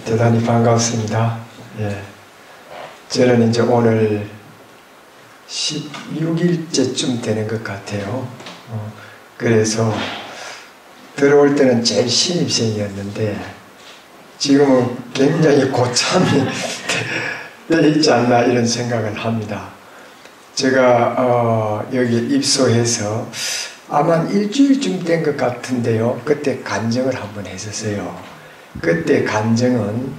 대단히 반갑습니다. 예. 저는 이제 오늘 16일째쯤 되는 것 같아요. 그래서 들어올 때는 제일 신입생이었는데 지금은 굉장히 고참이 되어 있지 않나 이런 생각을 합니다. 제가 여기 입소해서 아마 일주일쯤 된 것 같은데요. 그때 간증을 한번 했었어요. 그때 간증은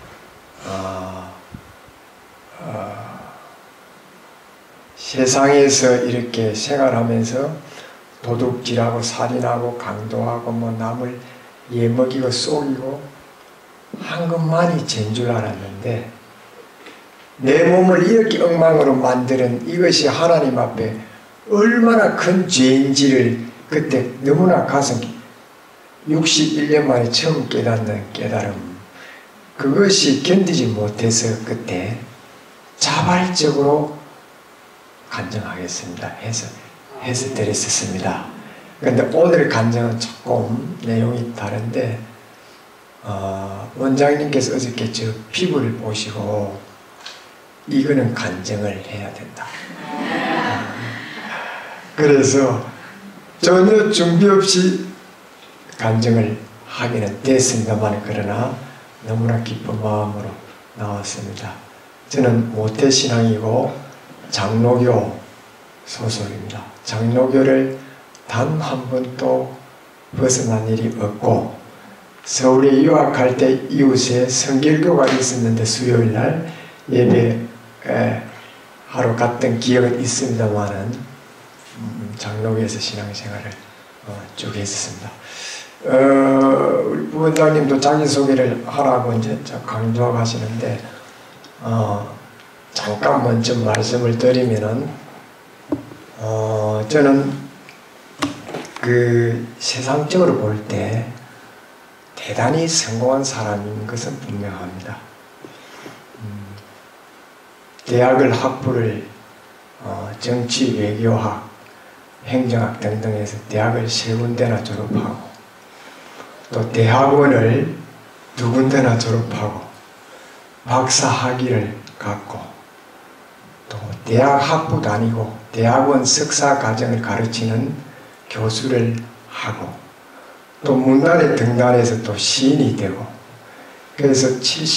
세상에서 이렇게 생활하면서 도둑질하고 살인하고 강도하고 뭐 남을 예먹이고 속이고 한 것만이 죄인 줄 알았는데 내 몸을 이렇게 엉망으로 만드는 이것이 하나님 앞에 얼마나 큰 죄인지를 그때 너무나 가슴 61년 만에 처음 깨닫는 깨달음, 그것이 견디지 못해서 그때 자발적으로 간증하겠습니다 해서 드렸었습니다. 그런데 오늘 간증은 조금 내용이 다른데 원장님께서 어저께 저 피부를 보시고 이거는 간증을 해야 된다. 그래서 전혀 준비 없이 간증을 하기는 됐습니다만 그러나 너무나 기쁜 마음으로 나왔습니다. 저는 모태신앙이고 장로교 소속입니다. 장로교를 단 한 번도 벗어난 일이 없고 서울에 유학할 때 이웃에 성결교가 있었는데 수요일날 예배 하러 갔던 기억은 있습니다만은 장로교에서 신앙생활을 쭉 했었습니다. 우리 부원장님도 자기소개를 하라고 이제 강조하고 하시는데 잠깐 먼저 말씀을 드리면은 저는 그 세상적으로 볼 때 대단히 성공한 사람인 것은 분명합니다. 대학을 학부를 정치, 외교학, 행정학 등등에서 대학을 3군데나 졸업하고 또 대학원을 2군데나 졸업하고 박사 학위를 갖고 또 대학 학부 다니고 대학원 석사 과정을 가르치는 교수를 하고 또 문단에 등단해서 또 시인이 되고 그래서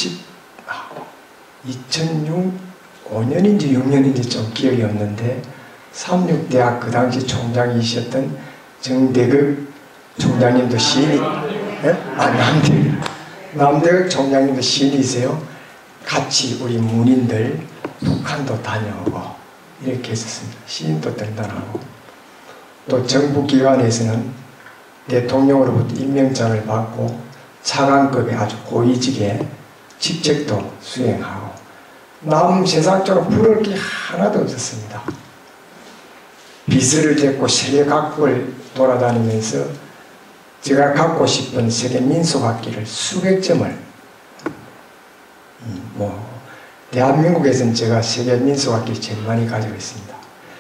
2005년인지 6년인지 좀 기억이 없는데 삼육대학 그 당시 총장이셨던 정대극 총장님도 시인이 남대극 총장님도 시인이세요. 같이 우리 문인들 북한도 다녀오고 이렇게 했었습니다. 시인도 등단하고 또 정부기관에서는 대통령으로부터 임명장을 받고 차관급의 아주 고위직에 직책도 수행하고 남 세상적으로 부러울 게 하나도 없었습니다. 비서를 됐고 세계 각국을 돌아다니면서 제가 갖고 싶은 세계 민속악기를 수백 점을 대한민국에서는 제가 세계 민속악기를 제일 많이 가지고 있습니다.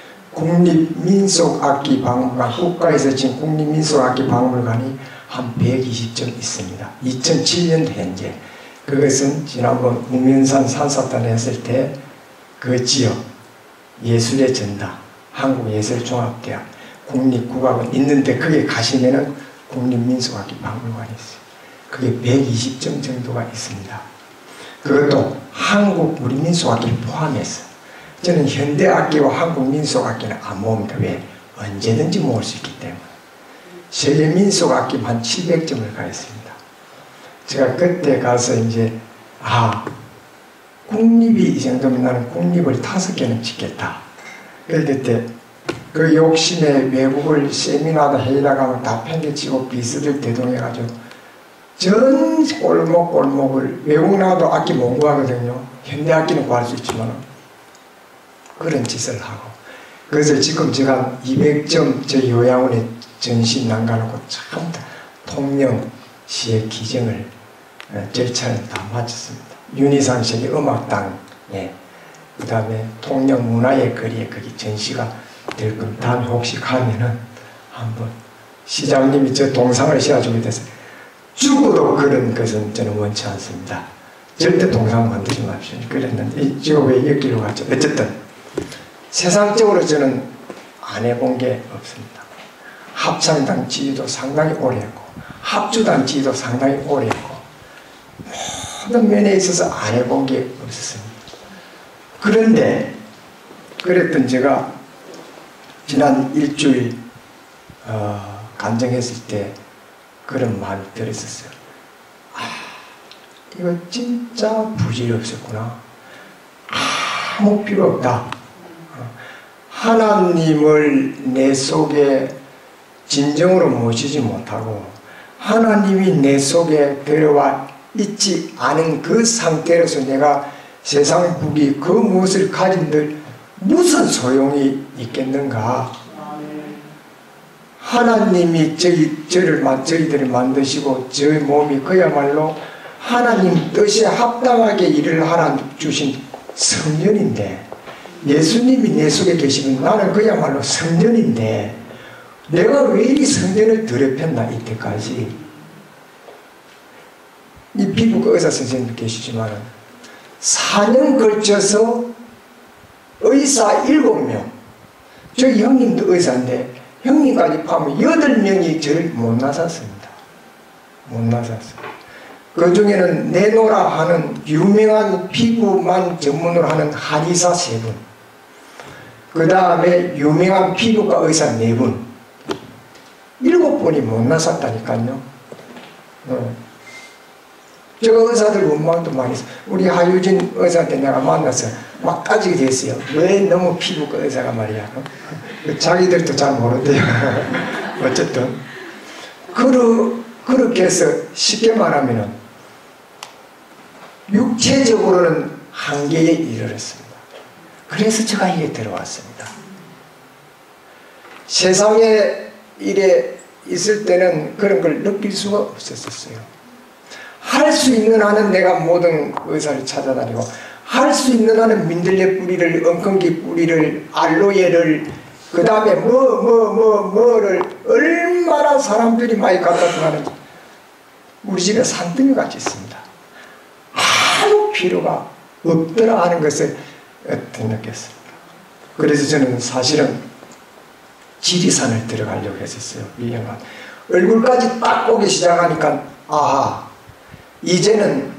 국립민속악기박물관, 국가에서 지금 국립민속악기박물관이 한 120점 있습니다. 2007년 현재. 그것은 지난번 우면산 산사탄을 했을 때 그 지역 예술의 전당 한국예술종합대학 국립국악원 있는데 거기에 가시면은 국립민속악기박물관이 있어요. 그게 120점 정도가 있습니다. 그것도 한국 우리 민속악기를 포함해서 저는 현대악기와 한국 민속악기는 안 모읍니다. 왜? 언제든지 모을 수 있기 때문에. 세계 민속악기 한 700점을 가했습니다. 제가 그때 가서 이제 국립이 이 정도면 나는 국립을 5개는 짓겠다. 그때 그 욕심에 외국을 세미나도 회의나 가면 다 팽개치고 비서들 대동해가지고 전 골목골목을 외국 나가도 악기 못 구하거든요. 현대 악기는 구할 수 있지만 그런 짓을 하고 그래서 지금 제가 200점 저 요양원에 전시 남겨놓고 참 통영시의 기증을 절차를 다 마쳤습니다. 윤희상 세계 음악당에 그 다음에 통영 문화의 거리에 거기 전시가 될 겁니다. 다음에 혹시 가면은 한번 시장님이 저 동상을 씌워주게 돼서 죽어도 그런 것은 저는 원치 않습니다. 절대 동상 만들지 마십시오. 그랬는데 지금 왜 여기로 갔죠? 어쨌든 세상적으로 저는 안 해본 게 없습니다. 합창단 지휘도 상당히 오래 했고 합주단 지휘도 상당히 오래 했고 모든 면에 있어서 안 해본 게 없었습니다. 그런데 그랬던 제가 지난 일주일 간증했을 때 그런 마음이 들었었어요. 이거 진짜 부질없었구나. 아무 필요 없다. 하나님을 내 속에 진정으로 모시지 못하고 하나님이 내 속에 들어와 있지 않은 그 상태로서 내가 세상 북이 그 무엇을 가진들 무슨 소용이 있겠는가. 하나님이 저희들을 만드시고 저희 몸이 그야말로 하나님 뜻에 합당하게 일을 하라 주신 성전인데 예수님이 내 속에 계시면 나는 그야말로 성전인데 내가 왜 이 성전을 더럽혔나 이때까지. 이 피부과 의사 선생님 계시지만 4년 걸쳐서 의사 7명, 저희 형님도 의사인데 형님까지 포함하면 8명이 저를 못 나섰습니다. 못 나섰어요. 그 중에는 내노라 하는 유명한 피부만 전문으로 하는 한의사 3분, 그 다음에 유명한 피부과 의사 4분, 7분이 못 나섰다니까요. 제가 의사들 원망도 많이 했어요. 우리 하유진 의사한테 내가 만나서 막 따지게 됐어요. 왜 너무 피부과 의사가 말이야. 자기들도 잘 모른대요. 어쨌든 그렇게 해서 쉽게 말하면 육체적으로는 한계에 이르렀습니다. 그래서 제가 이게 들어왔습니다. 세상에 일에 있을 때는 그런 걸 느낄 수가 없었어요. 할 수 있는 한은 내가 모든 의사를 찾아다니고 할 수 있는 한은 민들레 뿌리를, 엉겅퀴 뿌리를, 알로에를, 그 다음에 뭐를 얼마나 사람들이 많이 갖다 주는지 우리 집에 산더미 같이 있습니다. 아무 필요가 없더라 하는 것을 느꼈습니다. 그래서 저는 사실은 지리산을 들어가려고 했었어요. 1년간. 얼굴까지 딱 보기 시작하니까 아하, 이제는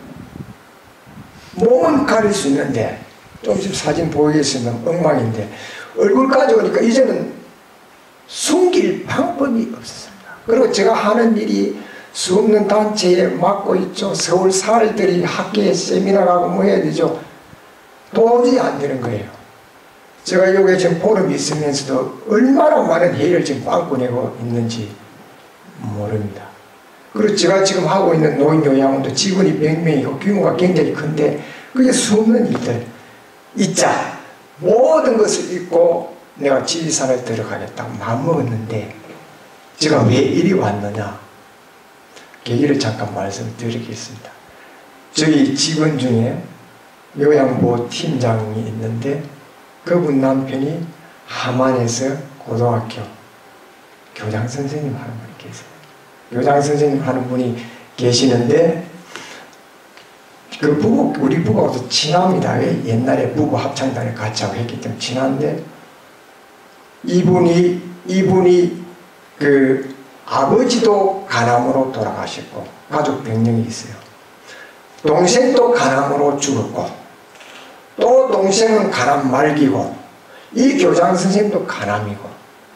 몸은 가릴 수 있는데 조금씩 사진 보이겠으면 엉망인데 얼굴까지 오니까 이제는 숨길 방법이 없었습니다. 그리고 제가 하는 일이 수없는 단체에 맡고 있죠. 서울 사활들이 학교에 세미나 가고 뭐 해야 되죠. 도저히 안 되는 거예요. 제가 여기 지금 포럼이 있으면서도 얼마나 많은 회의를 지금 빵꾸 내고 있는지 모릅니다. 그리고 제가 지금 하고 있는 노인요양원도 직원이 100명이고 규모가 굉장히 큰데 그게 수없는 일들 있자 모든 것을 잊고 내가 지리산을 들어가겠다고 마음먹었는데 제가 왜 이리 왔느냐 계기를 잠깐 말씀드리겠습니다. 저희 직원 중에 요양보호 팀장이 있는데 그분 남편이 함안에서 고등학교 교장 선생님 하는 분이 계세요. 교장 선생님 하는 분이 계시는데 그 부부, 우리 부부하고도 친합니다. 왜? 옛날에 부부 합창단을 같이 하고 했기 때문에 친한데 이분이 그 아버지도 간암으로 돌아가셨고 가족 병력이 있어요. 동생도 간암으로 죽었고 또 동생은 간암 말기고 이 교장 선생님도 간암이고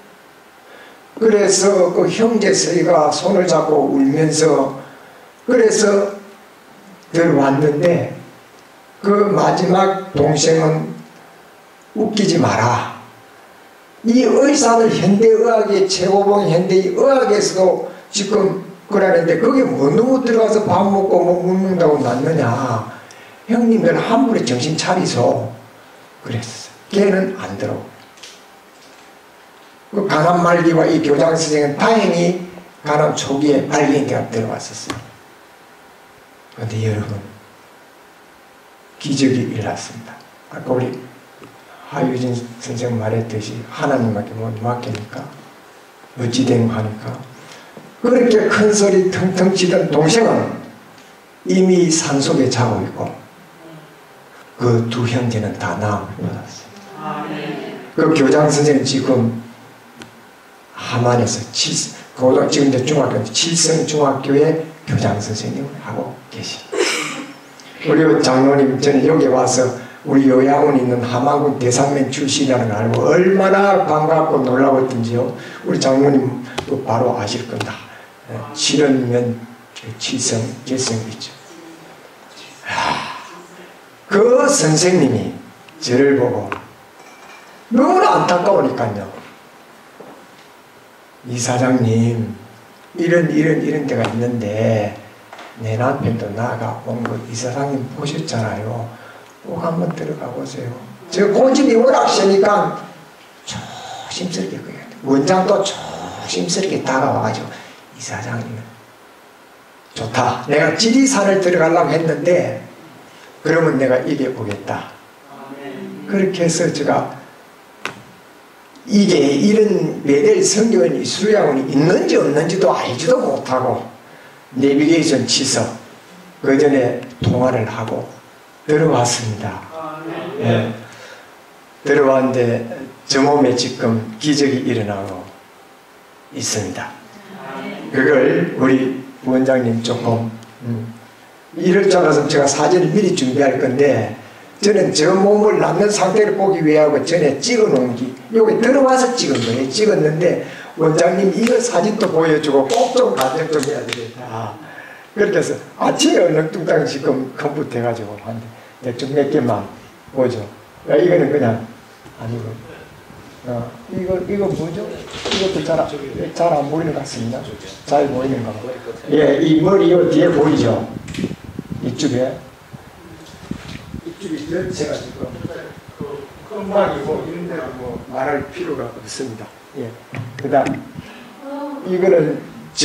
그래서 그 형제 세이가 손을 잡고 울면서 그래서 들어왔는데 그 마지막 동생은 웃기지 마라. 이 의사들 현대의학의 최고봉 현대의학에서도 지금 그러는데 그게 뭐 누구 들어가서 밥 먹고 뭐 묻는다고 났느냐. 형님들 함부로 정신 차리소. 그랬어요. 걔는 안 들어오고. 그 간암 말기와 이 교장 선생은 다행히 간암 초기에 발견돼가 들어왔었어요. 그런데 여러분 기적이 일어났습니다. 아까 우리 하유진 선생 말했듯이 하나님밖에 못 맡기니까 어찌된 거 하니까 그렇게 큰 소리 텅텅 치던 동생은 이미 산속에 자고 있고 그 두 형제는 다 나음을 받았어요. 그 교장 선생님 지금 하만에서 지금 이제 중학교 칠성중학교의 교장 선생님을 하고 계십니다. 우리 장로님 저는 여기 와서 우리 요양원 있는 함안군 대산면 출신이라는 걸 알고 얼마나 반갑고 놀라웠던지요. 우리 장로님 바로 아실 겁니다. 실은면 칠성 결성이죠. 그 선생님이 저를 보고 너무나 안타까우니까요. 이사장님 이런 데가 있는데 내 남편도 나가 온 거 이사장님 보셨잖아요. 꼭 한번 들어가 보세요. 저 고집이 워낙 세니까 조심스럽게 원장도 조심스럽게 다가와가지고 이사장님 좋다. 내가 지리산을 들어가려고 했는데 그러면 내가 이겨보겠다. 그렇게 해서 제가 이게 이런 매달 성경이 수양원이 있는지 없는지도 알지도 못하고 내비게이션 치서 그 전에 통화를 하고 들어왔습니다. 예. 들어왔는데 저 몸에 지금 기적이 일어나고 있습니다. 그걸 우리 원장님 조금 이럴 줄 알아서 제가 사진을 미리 준비할 건데 저는 저 몸을 낫는 상태를 보기 위하고 전에 찍어 놓은 게 여기 들어와서 찍은 거예요. 찍었는데 원장님 이거 사진도 보여주고 꼭 좀 간증 좀 해야 되겠다. 그렇게 해서 아침에 얼렁뚱땅 지금 컴퓨터 해가지고 한데 대충 몇 개만 보죠. 이거는 그냥 아니고 이거 뭐죠? 이것도 잘 안 보이는 것 같습니다. 잘 보이는 거. 예, 이 머리 요 뒤에 보이죠? 이쪽에 전체가 지금 금방이고 이런 데는 뭐 말할 필요가 없습니다. 예. 그다음 이거는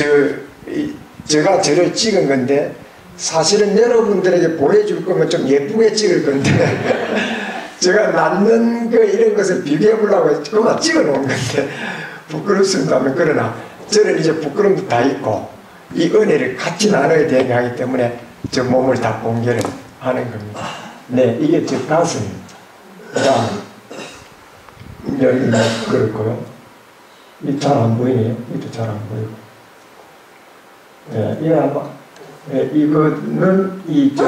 제가 저를 찍은 건데 사실은 여러분들에게 보여줄 거면 좀 예쁘게 찍을 건데 제가 낳는 거 이런 것을 비교해 보려고 그만 찍어 놓은 건데 부끄럽습니다만 그러나 저는 이제 부끄럼도 다 있고 이 은혜를 같이 나눠야 되게 하기 때문에 저 몸을 다 공개를 하는 겁니다. 네, 이게 제 가슴입니다. 그 다음에 여기가 그렇고요. 이 잘 안 보이네요. 이도 잘 안 보이고. 네, 이거 아마 네, 이거는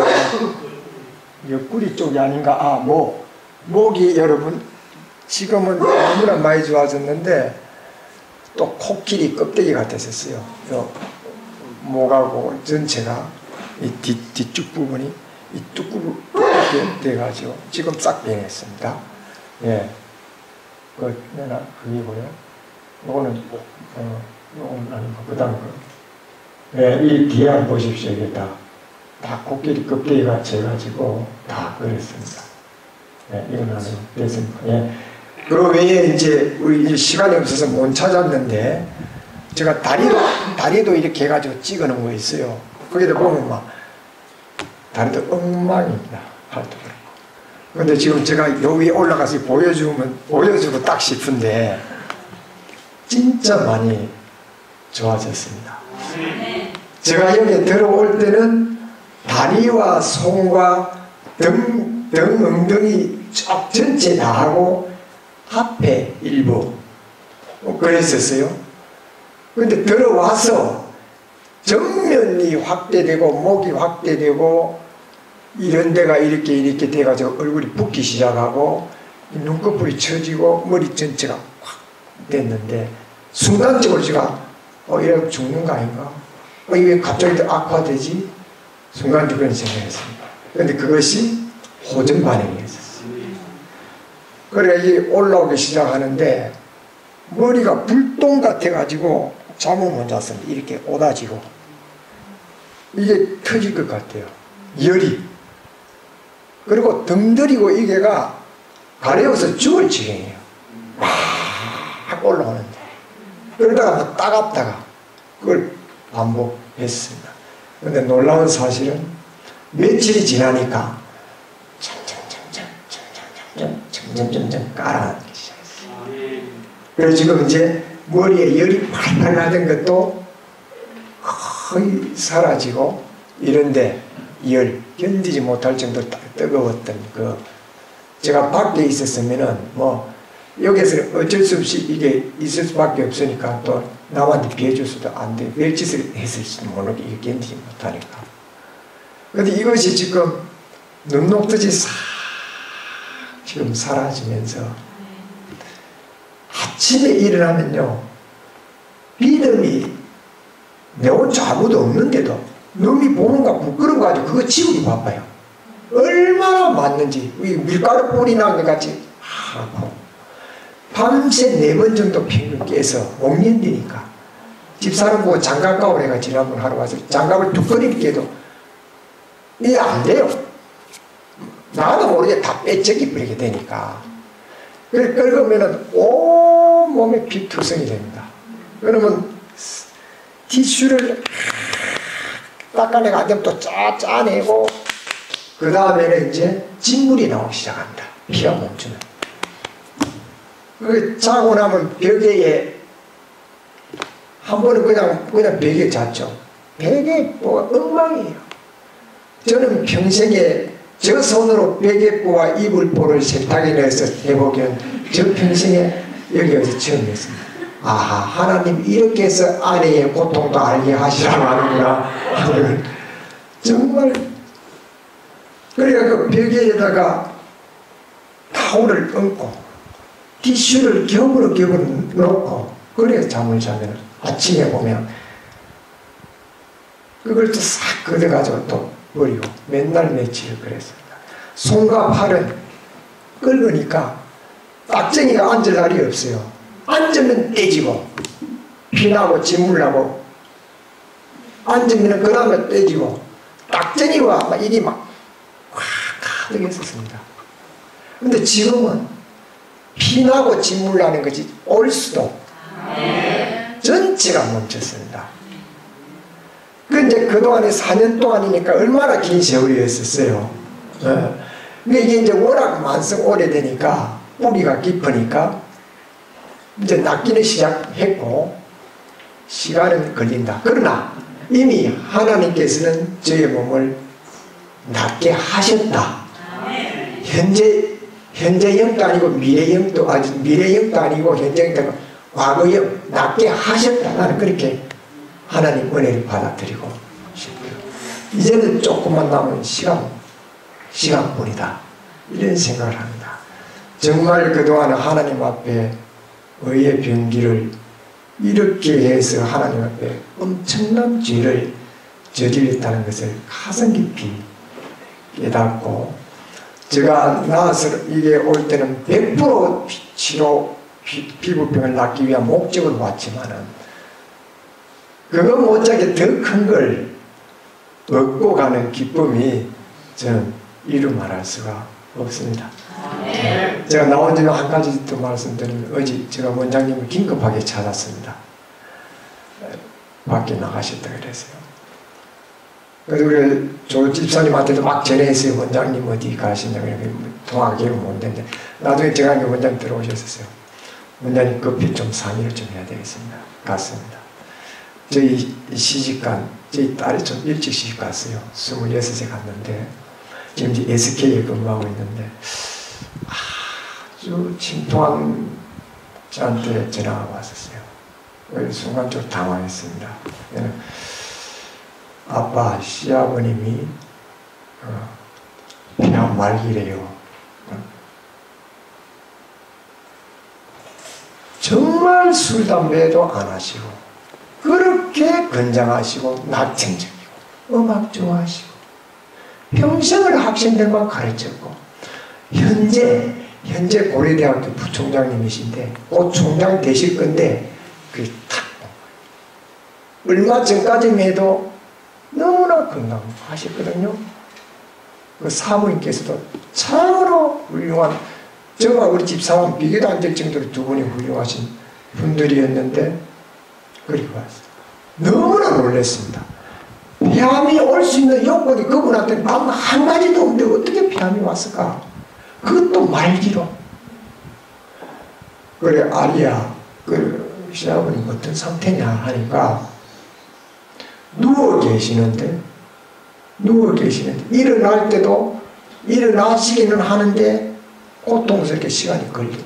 옆구리 쪽이 아닌가. 목이 여러분 지금은 너무나 많이 좋아졌는데 또 코끼리 껍데기 같았었어요. 목하고 전체가 이 뒤쪽 부분이 이 뚜꾸게 돼가지고 지금 싹 변했습니다. 예, 그이고요. 요거는 요건 아니고 그다음 거. 예, 이 뒤에 한번 보십시오. 이게 다 코끼리 껍데기가 져가지고 다 그랬습니다. 예, 이건 하나 됐습니다. 예. 그 외에 이제 우리 이제 시간이 없어서 못 찾았는데 제가 다리도 이렇게 해가지고 찍어놓은 거 있어요. 거기다 보면 막 다리도 엉망입니다. 팔도 그렇고. 근데 지금 제가 요 위에 올라가서 보여주고 딱 싶은데 진짜 많이 좋아졌습니다. 제가 여기 들어올 때는 다리와 손과 등, 엉덩이 쫙 전체 다 하고 앞에 일부 그랬었어요. 근데 들어와서 정면이 확대되고 목이 확대되고 이런 데가 이렇게 돼가지고 얼굴이 붓기 시작하고 눈꺼풀이 처지고 머리 전체가 확 됐는데 순간적으로 제가 이러고 죽는 거 아닌가? 이게 왜 갑자기 악화되지? 순간적으로 생각했습니다. 그런데 그것이 호전 반응이었어요. 그래 이게 올라오기 시작하는데 머리가 불똥 같아가지고 잠을 못 잤습니다. 이렇게 오다지고 이게 터질 것 같아요. 열이. 그리고 덩들이고 이게가 가려워서 죽을 지경이에요. 막 올라오는데 그러다가 뭐 따갑다가 그걸 반복했습니다. 그런데 놀라운 사실은 며칠이 지나니까 점점 깔아나기 시작했어요. 그래서 지금 이제 머리에 열이 팔팔 나던 것도 거의 사라지고 이런데 열 견디지 못할 정도로 뜨거웠던 제가 밖에 있었으면은 뭐 여기서 어쩔 수 없이 이게 있을 수밖에 없으니까 또 남한테 비해줄 수도 안 돼. 별짓을 했을지도 모르게 이게 견디지 못하니까. 근데 이것이 지금 눈 녹듯이 싹 지금 사라지면서 아침에 일어나면요, 믿음이 내 혼자 아무도 없는데도 놈이 보는가 부끄러워가지고 그거 치우기 바빠요. 얼마나 많는지 밀가루 뿌리 난 것 같이 하고 밤새 4번 정도 평균 깨서 못 견디니까 집사람 보고 장갑 가오래 가 지난번 하러 와서 장갑을 두 번이나 깨도 이게 안 돼요. 나도 모르게 다 빼쩍이 버리게 되니까. 그래 긁으면은 온몸에 피투성이 됩니다. 그러면 티슈를 닦아내가 안 되면 또 짜내고 그 다음에는 이제 진물이 나오기 시작합니다. 피가 멈추면. 그 자고 나면 벽에 한 번은 그냥 벽에 잤죠. 벽에 뭐가 엉망이에요. 저는 평생에 저 손으로 베개보와 이불보를 세탁에 내서 해보기는 저 평생에 여기서 처음 했습니다. 아하, 하나님 이렇게 해서 아내의 고통도 알게 하시라고 하는구나. 정말. 그래야 그 베개에다가 타올을 얹고 티슈를 겹으로 놓고 그래야 잠을 자면 아침에 보면 그걸 또 싹 걷어가지고 또 버리고 맨날 며칠 그랬습니다. 손과 팔은 끓으니까 딱쟁이가 앉을 날이 없어요. 앉으면 떼지고 피나고 진물나고 앉으면 그 다음에 떼지고 딱쟁이와 막 일이 막 가득했었습니다. 근데 지금은 피나고 진물나는 것이 올 수도 전체가 멈췄습니다. 근데 그동안에 4년 동안이니까 얼마나 긴 세월이었었어요. 근데 이게 이제 워낙 만성 오래되니까 뿌리가 깊으니까 이제 낫기는 시작했고 시간은 걸린다. 그러나 이미 하나님께서는 저의 몸을 낫게 하셨다. 현재형도 아니고 미래형도 아니고 현재형도 아니고 과거형 낫게 하셨다. 나는 그렇게 하나님 은혜를 받아들이고 싶고요. 이제는 조금만 남은 시간뿐이다. 이런 생각을 합니다. 정말 그동안 하나님 앞에 의의 병기를 이렇게 해서 하나님 앞에 엄청난 죄를 저질렀다는 것을 가슴 깊이 깨닫고 제가 나와서 이게 올 때는 100% 치료 피부병을 낫기 위한 목적으로 왔지만은 그거 못지않게 더 큰 걸 얻고 가는 기쁨이 저는 이루 말할 수가 없습니다. 제가 나온 지는 한 가지 더 말씀드리면 어제 제가 원장님을 긴급하게 찾았습니다. 밖에 나가셨다 그랬어요. 그래서 우리 조 집사님한테도 막 전해했어요. 원장님 어디 가시냐고 통화하기가 못 되는데 나중에 제가 원장님 들어오셨어요. 원장님 급히 좀 상의를 좀 해야 되겠습니다. 갔습니다. 저희 시집간 저희 딸이 좀 일찍 시집 갔어요. 26에 갔는데 지금 이제 SK에 근무하고 있는데 아주 침통한 저한테 전화가 왔었어요. 순간적으로 당황했습니다. 아빠, 시아버님이 폐암 말기래요. 정말 술, 담배도 안 하시고 그렇게 건장하시고 낙천적이고 음악 좋아하시고 평생을 학생들만 가르쳤고 현재 고려대학교 부총장님이신데 곧 총장 되실 건데 얼마 전까지만 해도 너무나 건강하셨거든요. 그 사모님께서도 참으로 훌륭한 저와 우리 집사람 비교도 안 될 정도로 두 분이 훌륭하신 분들이었는데 그리고 왔어요. 너무나 놀랐습니다. 폐암이 올 수 있는 요건이 그분한테 단 한 가지도 없는데 어떻게 폐암이 왔을까? 그것도 말기로. 그래 아리야 그 시아버님 어떤 상태냐 하니까 누워 계시는데 누워 계시는데 일어날 때도 일어나시기는 하는데 고통스럽게 시간이 걸린다.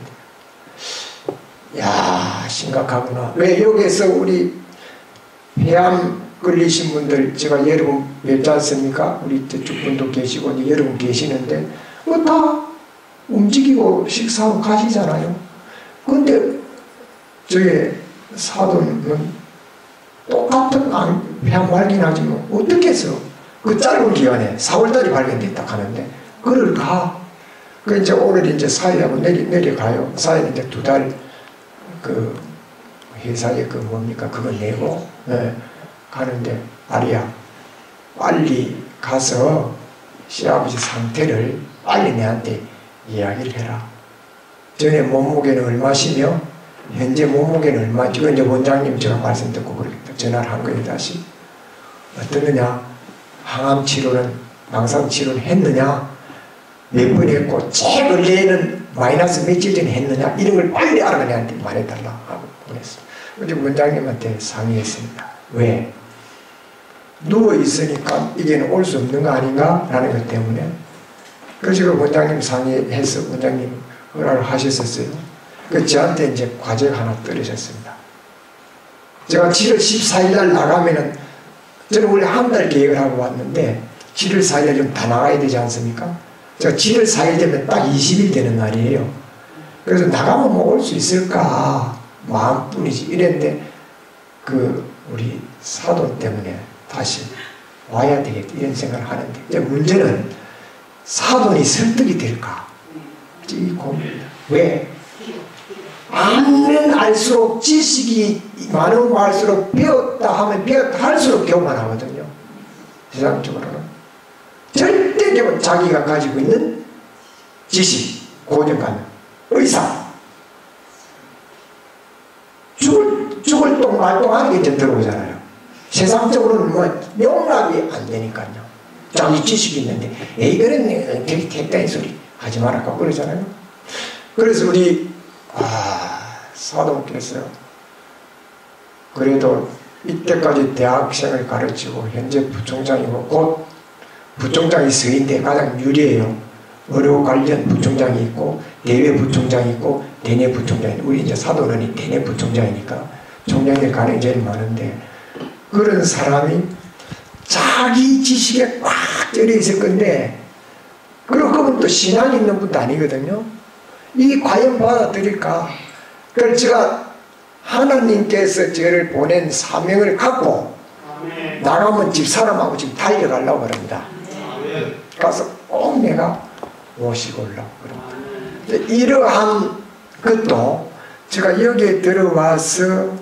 야, 심각하구나. 왜 여기에서 우리 폐암 걸리신 분들 제가 여러분 뵙지 않습니까? 우리 저쪽 분도 계시고 이제 여러분 계시는데 다 움직이고 식사하고 가시잖아요. 근데 저희 사돈은 똑같은 폐암 발견하지만 어떻게 해서 그 짧은 기간에 4월달에 발견됐다 하는데 그를 가. 그 이제 오늘 이제 사회하고 내려가요. 사회는 이제 2달 그 회사에 그 뭡니까 그거 내고 가는데 아리야 빨리 가서 시아버지 상태를 빨리 내한테 이야기를 해라. 전에 몸무게는 얼마시며 현재 몸무게는 얼마. 이건 이제 원장님 제가 말씀 듣고 그러겠다. 전화를 한 거예요. 다시 어떠느냐, 항암 치료는 망상 치료는 했느냐, 몇 번 했고 최근에는 마이너스 며칠 전에 했느냐, 이런 걸 빨리 알아가 내한테 말해달라 하고 보냈어요. 근데 원장님한테 상의했습니다. 왜? 누워있으니까 이게는 올 수 없는 거 아닌가? 라는 것 때문에. 그래서 그 원장님 상의해서 원장님 허락을 하셨었어요. 그 저한테 이제 과제가 하나 떨어졌습니다. 제가 7월 14일 날 나가면은 저는 원래 한 달 계획을 하고 왔는데 7월 4일 날 좀 다 나가야 되지 않습니까? 제가 7월 4일 되면 딱 20일 되는 날이에요. 그래서 나가면 뭐 올 수 있을까 마음뿐이지 이랬는데 그 우리 사돈 때문에 다시 와야 되겠다 이런 생각을 하는데 이제 문제는 사돈이 설득이 될까 이 고민입니다. 왜? 알면 알수록 지식이 많으면 할수록 배웠다 하면 배웠다 할수록 교만하거든요. 세상적으로는 절대 자기가 가지고 있는 지식, 고정감, 의사 죽을 똥 말똥하는 게 이제 들어오잖아요. 세상적으로는 뭐 용납이 안 되니까요. 자기 지식이 있는데 에이 그랬네 되게 택다인 소리 하지 말아까 그러잖아요. 그래서 우리 사돈께서 그래도 이때까지 대학생을 가르치고 현재 부총장이고 곧 부총장이 서인대 가장 유리해요. 의료 관련 부총장이 있고 대외 부총장이 있고 대내 부총장이 있고 우리 이제 사돈은 대내 부총장이니까 총장들 가능이 제일 많은데 그런 사람이 자기 지식에 꽉 쩔어 있을 건데 그러면 또 신앙이 있는 분도 아니거든요. 이 과연 받아들일까? 그래서 제가 하나님께서 저를 보낸 사명을 갖고 나가면 집사람하고 지금 달려가려고 그럽니다. 가서 꼭 내가 모시고 오려고 그럽니다. 이러한 것도 제가 여기에 들어와서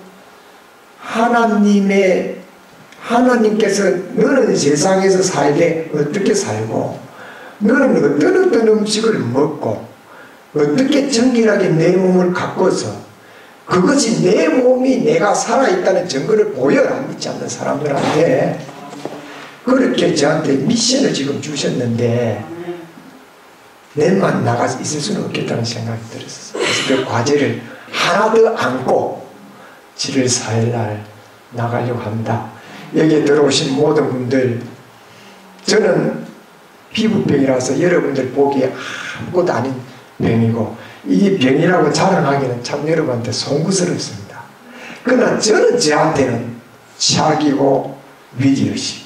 하나님께서 너는 세상에서 살되 어떻게 살고 너는 어떤 음식을 먹고 어떻게 정결하게 내 몸을 가꿔서 그것이 내 몸이 내가 살아있다는 증거를 보여라. 믿지 않는 사람들한테 그렇게 저한테 미션을 지금 주셨는데 내만 나가서 있을 수는 없겠다는 생각이 들었어요. 그래서 그 과제를 하나 더 안고 7월 4일 날 나가려고 합니다. 여기에 들어오신 모든 분들 저는 피부병이라서 여러분들 보기에 아무것도 아닌 병이고 이게 병이라고 자랑하기는 참 여러분한테 송구스럽습니다. 그러나 저는 저한테는 착이고 위기의식.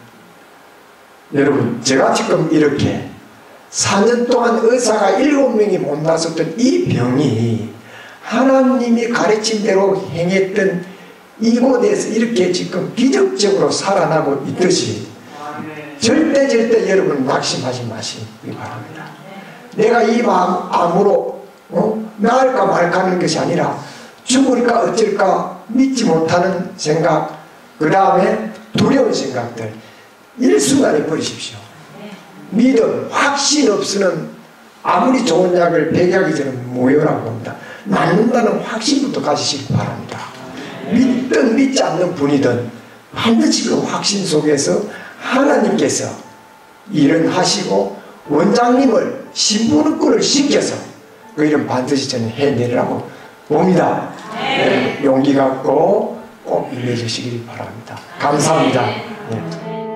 여러분 제가 지금 이렇게 4년 동안 의사가 7명이 못 나섰던 이 병이 하나님이 가르친 대로 행했던 이곳에서 이렇게 지금 기적적으로 살아나고 있듯이 절대 여러분 낙심하지 마시기 바랍니다. 내가 이 암으로 나을까 말까 하는 것이 아니라 죽을까 어쩔까 믿지 못하는 생각 그 다음에 두려운 생각들 일순간에 버리십시오. 믿음, 확신 없으면 아무리 좋은 약을 백약이 저는 무효라고 봅니다. 낫는다는 확신부터 가지시기 바랍니다. 믿든 믿지 않는 분이든 반드시 그 확신 속에서 하나님께서 일은 하시고 원장님을 신분권을 시켜서 그 일은 반드시 저는 해내리라고 봅니다. 네, 용기 갖고 꼭 임해주시기 바랍니다. 감사합니다. 네.